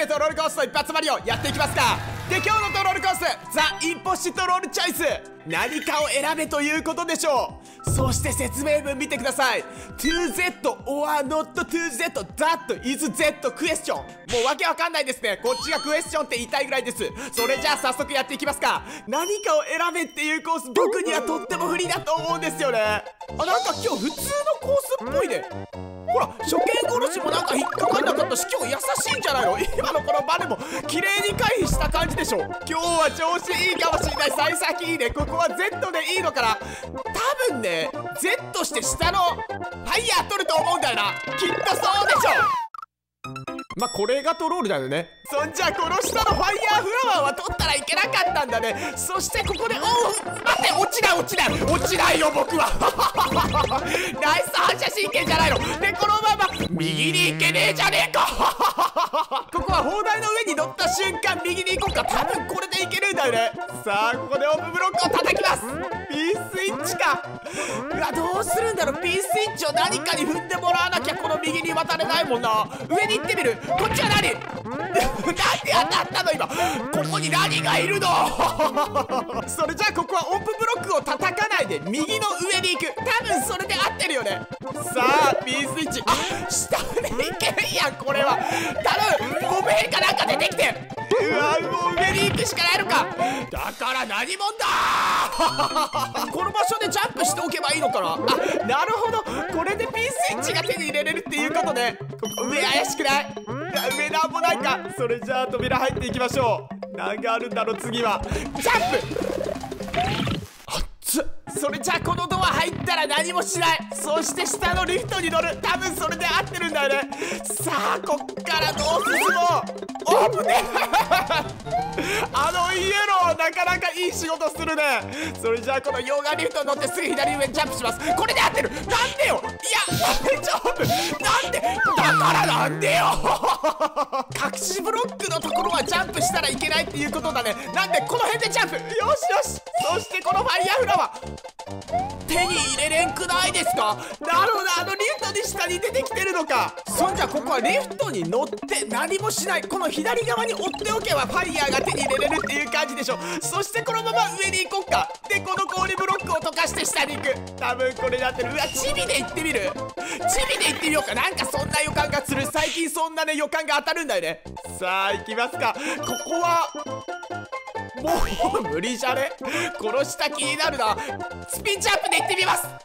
してトロールコースト一発マリオやっていきますか。で、今日のトロールコース、ザ・インポッシトロールチョイス、何かを選べということでしょう。そして説明文見てください。 2Z or not 2Z that is Z question。 もうわけわかんないですね。こっちがクエスチョンって言いたいぐらいです。それじゃあ早速やっていきますか。何かを選べっていうコース、僕にはとっても不利だと思うんですよね。あ、なんか今日普通のコースっぽいね。ほら、処刑殺しもなんか引っかかんなかったし、今日優しいんじゃないの。今のこのバネも綺麗に回避した感じでしょ。今日は調子いいかもしれない。幸先いいね。ここは Z でいいのかな。多分ね Z して下のファイヤー取ると思うんだよな。きっとそうでしょ。まあこれがトロールだよね。そんじゃこの下のファイヤーフラワーは取ったらいけなかったんだね。そしてここで待って、落ちないよ僕はナイス反射神経じゃないの。でこのまま右に行けねえじゃねえかここは砲台の上に乗った瞬間右に行こうか。多分これでいけるんだよね。さあここでオープンブロックを叩きます。P スイッチか。うわ、どうするんだろう。 P スイッチを何かに踏んでもらわなきゃこの右に渡れないもんな。上に行ってみる。こっちは何なんで当たったの今。ここに何がいるのそれじゃあここはオープンブロックを叩かないで右の上に行く。多分それで合ってるよね。さあ P スイッチ、あ、下でいけんやんこれは。頼む、ゴベーかなんか出てきて。うわ、もう上に行くしかないのか。だから何者だこの場所でジャンプしておけばいいのかな。あ、なるほど、これで P スイッチが手に入れれるっていうことね。ここ上怪しくない？上なんもないか。それじゃあ扉入っていきましょう。何があるんだろう次は。ジャンプ。それじゃあこのドア入ったら何もしない。そして下のリフトに乗る。多分それで合ってるんだよね。さあこっからどう進もう。オープンねあのイエローなかなかいい仕事するね。それじゃあこの溶岩リフトに乗ってすぐ左上にジャンプします。これで合ってる。なんでよ。いや大丈夫。なんでだからなんでよ隠しブロックのところはジャンプしたらいけないっていうことだね。なんでこの辺でジャンプ。よしよし。そしてこのファイヤーフラワー手に入れれんくないですか。なるほど、あのリフトに下に出てきてるのか。そんじゃここはリフトに乗って何もしない。この左側に追っておけばファイヤーが手に入れれるっていう感じでしょ。そしてこのまま上に行こっか。でこの氷ブロックを溶かして下に行く。多分これで合ってる。うわ、チビで行ってみる。チビで行ってみようか。なんかそんな予感がする。最近そんなね予感が当たるんだよね。さあ行きますか。ここはもう無理じゃね。この下気になるな。スピンジャンプで行ってみます。あ、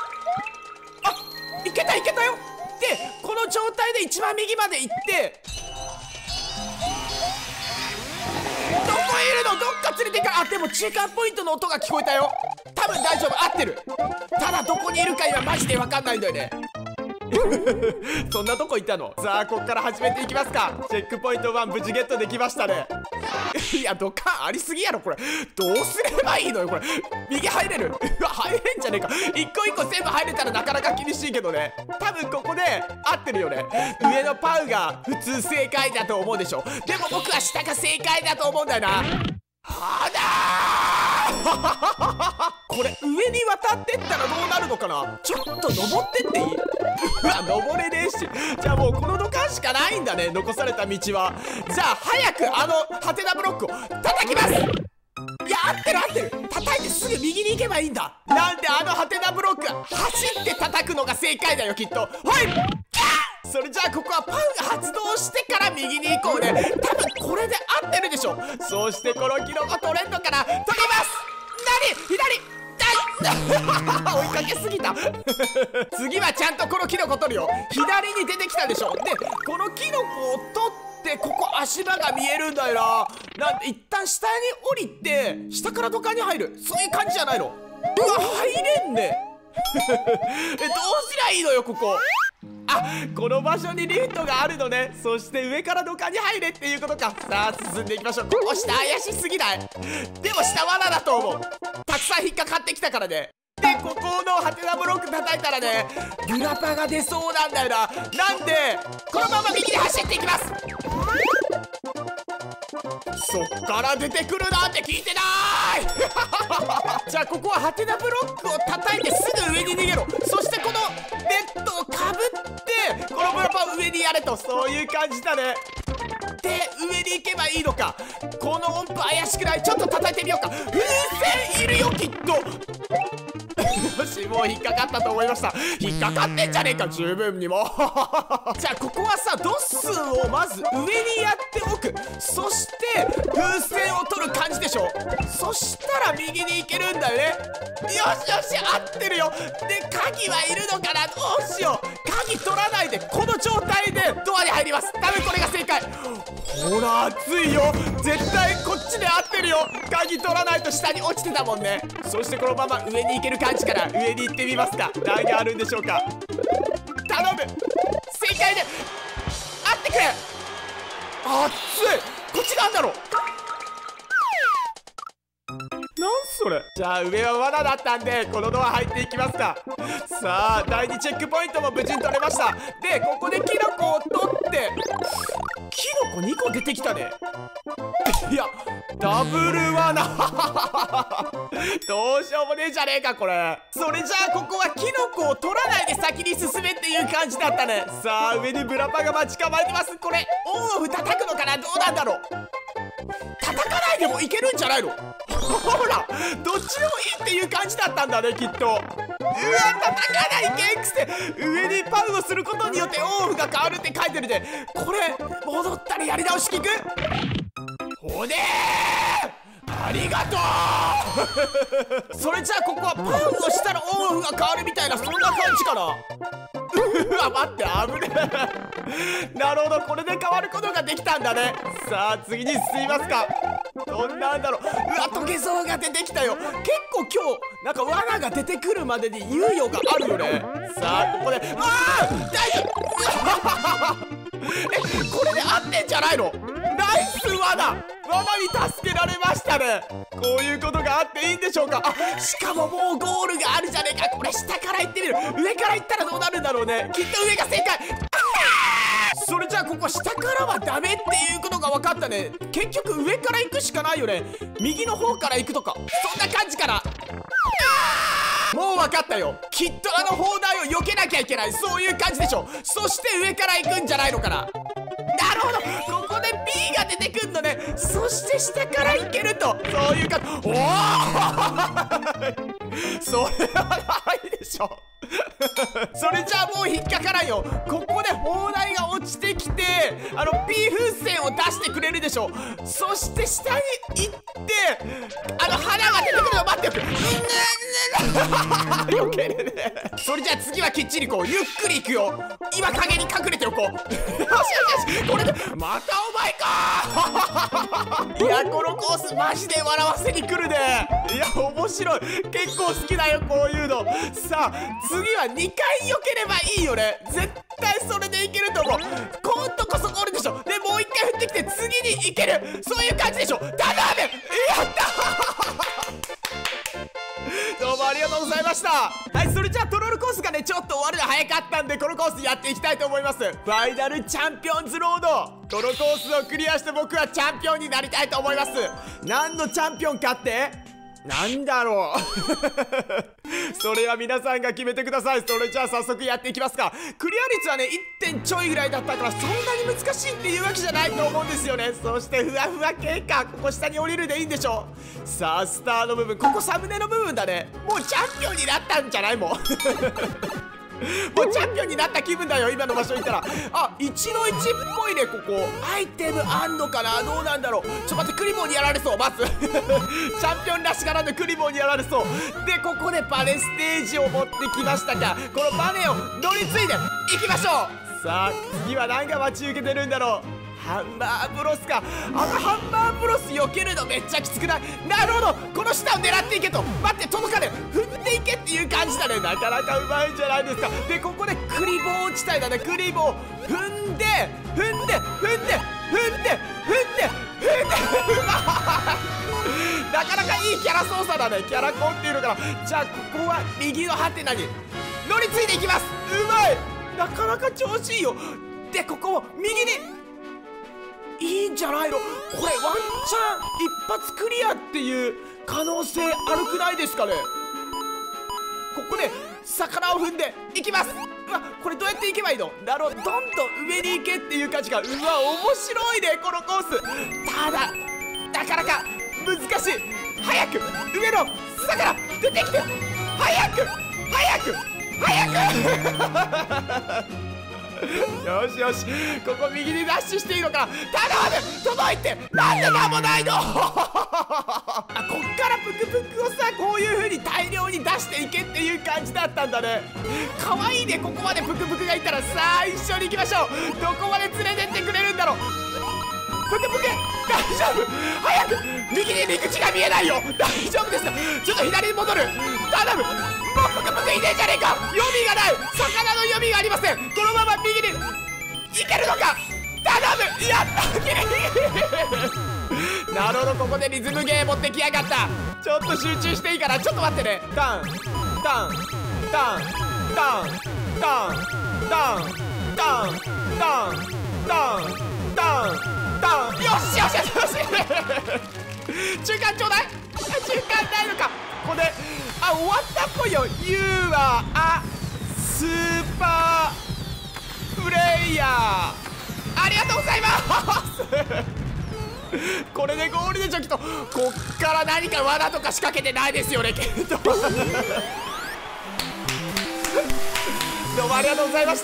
いけたいけたよ。でこの状態で一番右まで行って、どこいるの。どっか連れてか。あ、でも中間ポイントの音が聞こえたよ。多分大丈夫、合ってる。ただどこにいるか今マジで分かんないんだよねそんなとこいたの。さあこっから始めていきますか。チェックポイント1無事ゲットできましたねいやドカンありすぎやろこれ。どうすればいいのよこれ。右入れるうわ入れんじゃねえか。一個一個全部入れたらなかなか厳しいけどね。多分ここで合ってるよね。上のパウが普通正解だと思うでしょ。でも僕は下が正解だと思うんだよな。はだこれ上に渡ってったらどうなるのかな。ちょっと登ってっていい？うわ登れねえし。じゃあもうこの土管しかないんだね、残された道は。じゃあ早くあのハテナブロックを叩きます。いや合ってる合ってる。叩いてすぐ右に行けばいいんだ。なんであのハテナブロック走って叩くのが正解だよきっと。はい、それじゃあここはパウが発動してから右に行こうね。多分これで合ってるでしょ。そしてこのキノコトレンドから取ります。何左追いかけすぎた次はちゃんとこのキノコ取るよ。左に出てきたでしょ。でこのキノコを取ってここ足場が見えるんだよな。なんで一旦下に降りて下から土管に入る、そういう感じじゃないの。うわ入れんねどうすりゃいいのよここ。あ、この場所にリフトがあるのね。そして上から土管に入れっていうことか。さあ進んでいきましょう。ここ下怪しすぎない？でも下罠だと思う。たくさん引っかかってきたからね。でここのハテナブロック叩いたらねグラパが出そうなんだよな。なんでこのまま右に走っていきます。そっから出てくるなんて聞いてないじゃあここはハテナブロックを叩いてすぐ上に逃げろ。そしてこのベッドをかぶってこのブラパを上にやれと、そういう感じだね。 で上に行けばいいのか。この音符怪しくない？ちょっと叩いてみようか。風船いるよきっと。よし、もう引っかかったと思いました。引っかかってんじゃねえか、十分にも。じゃあここはさ、ドッスンをまず上にやっておく。そして風船を取る感じでしょ。そしたら右に行けるんだよね。よしよし、合ってるよ。で鍵はいるのかな。どうしよう。鍵取らないでこの状態でドアに入ります。多分これが正解。ほら熱いよ。絶対こっちで合ってるよ。鍵取らないと下に落ちてたもんね。そしてこのまま上に行ける感じから上に行ってみますか。何があるんでしょうか。頼む、正解で合ってくれ。熱い。こっちなんだろう。なんそれ。じゃあ上は罠だったんでこのドア入っていきますか。さあ第2チェックポイントも無事に取れました。でここでキノコを取ってキノコ2個出てきたね。いやダブル罠。どうしようもねえじゃねえかこれ。それじゃあここはキノコを取らないで先に進めっていう感じだったね。さあ上にブラパが待ち構えてます。これオンオフ叩くのかな。どうなんだろう。叩かないでもいけるんじゃないの。ほらどっちでもいいっていう感じだったんだねきっと。うわ叩かないけんくせ。上にパウをすることによってオンオフが変わるって書いてるで、これ戻ったりやり直し聞く。ほねーありがとう。それじゃあここはパウをしたらオンオフが変わるみたいな、そんな感じかな。うわ待って危ねえ。なるほど、これで変わることができたんだね。さあ次に進みますか。どんなんだろう。うわトゲゾウが出てきたよ。結構今日なんか罠が出てくるまでに猶予があるよね。さあここであー大丈夫。これで合ってんじゃないの。ナイス罠。罠に助けられましたね。こういうことがあっていいんでしょうか。あしかももうゴールがあるじゃねえか。これ下から行ってみる。上から行ったらどうなるんだろうね。きっと上が正解。それじゃあここ下からはダメっていうことが分かったね。結局上から行くしかないよね。右の方から行くとかそんな感じかな。もう分かったよ。きっとあの砲台を避けなきゃいけない、そういう感じでしょ。そして上から行くんじゃないのかな。なるほど、ここで B が出てくんのね。そして下から行けると、そういうか。おおそれはないでしょ。それじゃあもう引っかからんよ。ここで砲台が落ちてきてP 風船を出してくれるでしょ。そして下に行って花が出てくるの待っておく。避けるね。それじゃあ次はきっちりこうゆっくり行くよ。今影に隠れておこう。よしよしよし、これでまたお前か。いやこのコースマジで笑わせに来るね。いや面白い、結構好きだよこういうの。さあ次は2回避ければいいよね。絶対それでいけると思う。今度こそゴールでしょ。でもう1回振ってきて次にいける、そういう感じでしょ。頼む。やったどうもありがとうございました。はい、それじゃあトロールコースがねちょっと終わるの早かったんでこのコースやっていきたいと思います。ファイナルチャンピオンズロード、このコースをクリアして僕はチャンピオンになりたいと思います。何のチャンピオンかってなんだろう。それは皆さんが決めてください。それじゃあ早速やっていきますか。クリア率はね 1. 点ちょいぐらいだったからそんなに難しいっていうわけじゃないと思うんですよね。そしてふわふわ系か、ここ下に降りるでいいんでしょう。さあスターの部分、ここサムネの部分だね。もうチャンピオンになったんじゃないもう。もうチャンピオンになった気分だよ今の場所にいたら。あ、1の1っぽいね。ここアイテムあんのかな。どうなんだろう。ちょっと待って、クリボーにやられそう。まずチャンピオンらしからぬクリボーにやられそうで、ここでバネステージを持ってきましたが、このバネを乗り継いでいきましょう。さあ次は何が待ち受けてるんだろう。ハンマーブロスか。ハンマーブロス避けるのめっちゃきつくない？なるほど、この下を狙っていけと。待って届かねえ、踏んでいけっていう感じだね。なかなかうまいんじゃないですか。でここでクリボー地帯だね。クリボー踏んで踏んで踏んで踏んで踏んで踏んでなかなかいいキャラ操作だね。キャラコンっていうのかな。じゃあここは右のハテナに乗り継いでいきます。うまい、なかなか調子いいよ。でここを右にいいんじゃないの。これワンチャン一発クリアっていう可能性あるくないですかね。ここで魚を踏んでいきます。ううわ、これどうやって行けばいいの？どんどん上に行けっていう感じか。うわ、面白いねこのコース。ただなかなか難しい。早く上の下から出てきて、早くよしよし、ここ右にダッシュしていいのかな。頼む、届いて。なんでなんもないのあ、こっからプクプクをさ、こういう風に大量に出していけっていう感じだったんだね。かわいいね。ここまでプクプクがいたらさあ一緒に行きましょう。どこまで連れてってくれるんだろう。プクプク大丈夫。早く、右に陸地が見えないよ。大丈夫です。ちょっと左に戻る。頼む。もうプクプクいねえじゃねえか。読みがない。魚の読みがありません。このまま右に行けるのか。頼む。やったギリギリなるほど、ここでリズムゲー持ってきやがった。ちょっと集中していいから、ちょっと待ってね。タンタンタンタンタンタンタンタンタンタンタン。よしよしよしよし中間ちょうだい。中間ないのか。ここで終わったっぽいよ。 You are a スーパープレイヤー。ありがとうございますこれでゴールでしょきっと。こっから何か罠とか仕掛けてないですよねきっとどうもありがとうございました。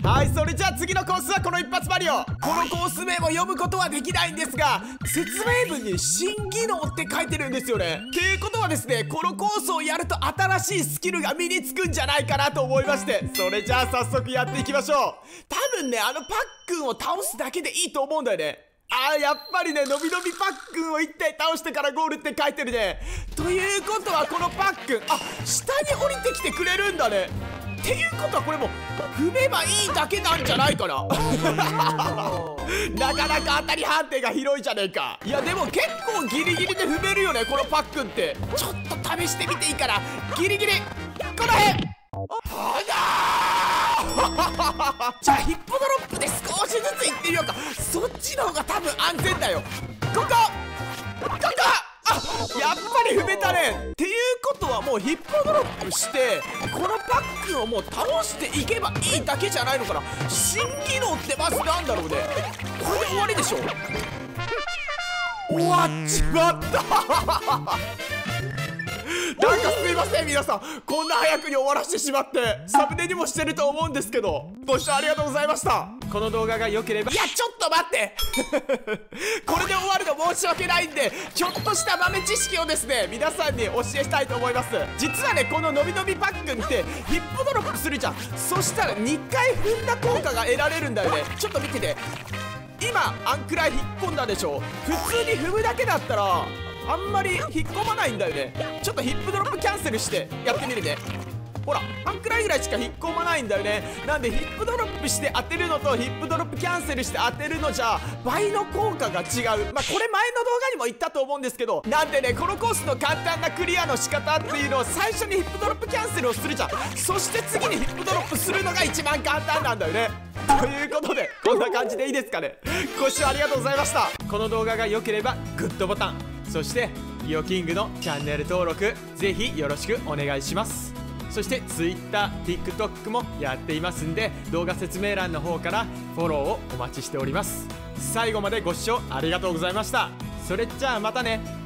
はい、それじゃあ次のコースはこの一発マリオ。このコース名も読むことはできないんですが、説明文に新技能って書いてるんですよね。っていうことはですね、このコースをやると新しいスキルが身につくんじゃないかなと思いまして、それじゃあ早速やっていきましょう。多分ね、パックンを倒すだけでいいと思うんだよね。やっぱりね、のびのびパックンを1体倒してからゴールって書いてるね。ということはこのパックン、下に降りてきてくれるんだね。っていうことはこれも踏めばいいだけなんじゃないかななかなか当たり判定が広いじゃねえか。いやでも結構ギリギリで踏めるよねこのパックンって。ちょっと試してみていいから、ギリギリこの辺じゃあヒップドロップで少しずつ行ってみようか。そっちの方が多分安全だよ。ここやっぱり踏めたね。っていうことはもうヒップドロップしてこのパックンをもう倒していけばいいだけじゃないのかな。新技能ってまずなんだろうね。これで終わりでしょ。終わっちまったなんかすいません皆さん、こんな早くに終わらせてしまって。サムネにもしてると思うんですけど、ご視聴ありがとうございました。この動画が良ければ、いやちょっと待ってこれで終わるの申し訳ないんで、ちょっとした豆知識をですね皆さんに教えたいと思います。実はね、こののびのびパックンってヒップドロップするじゃん。そしたら2回踏んだ効果が得られるんだよね。ちょっと見てて、今あんくらい引っ込んだでしょ。普通に踏むだけだったらあんまり引っ込まないんだよね。ちょっとヒップドロップキャンセルしてやってみるね。ほら、あんくらいぐらいしか引っ込まないんだよね。なんでヒップドロップして当てるのとヒップドロップキャンセルして当てるのじゃ倍の効果が違う。これ前の動画にも言ったと思うんですけど、なんでね、このコースの簡単なクリアの仕方っていうのを最初にヒップドロップキャンセルをするじゃん。そして次にヒップドロップするのが一番簡単なんだよね。ということでこんな感じでいいですかね。ご視聴ありがとうございました。この動画が良ければグッドボタン、そしてイオキングのチャンネル登録ぜひよろしくお願いします。そして Twitter、TikTok もやっていますんで、動画説明欄の方からフォローをお待ちしております。最後までご視聴ありがとうございました。それじゃあまたね。